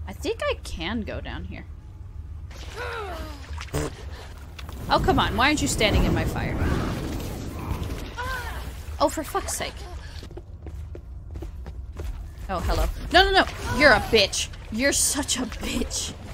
I think I can go down here. Oh, come on. Why aren't you standing in my fire? Oh, for fuck's sake. Oh, hello. No, no, no. You're a bitch. You're such a bitch.